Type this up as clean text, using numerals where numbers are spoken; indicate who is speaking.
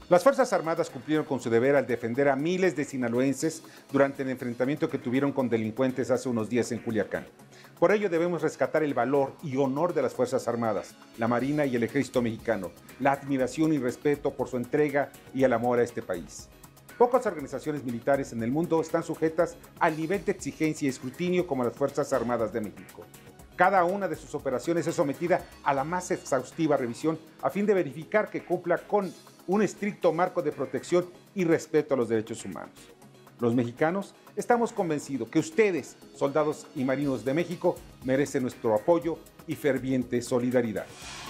Speaker 1: Las Fuerzas Armadas cumplieron con su deber al defender a miles de sinaloenses durante el enfrentamiento que tuvieron con delincuentes hace unos días en Culiacán. Por ello debemos rescatar el valor y honor de las Fuerzas Armadas, la Marina y el Ejército Mexicano, la admiración y respeto por su entrega y el amor a este país. Pocas organizaciones militares en el mundo están sujetas al nivel de exigencia y escrutinio como las Fuerzas Armadas de México. Cada una de sus operaciones es sometida a la más exhaustiva revisión a fin de verificar que cumpla con un estricto marco de protección y respeto a los derechos humanos. Los mexicanos estamos convencidos que ustedes, soldados y marinos de México, merecen nuestro apoyo y ferviente solidaridad.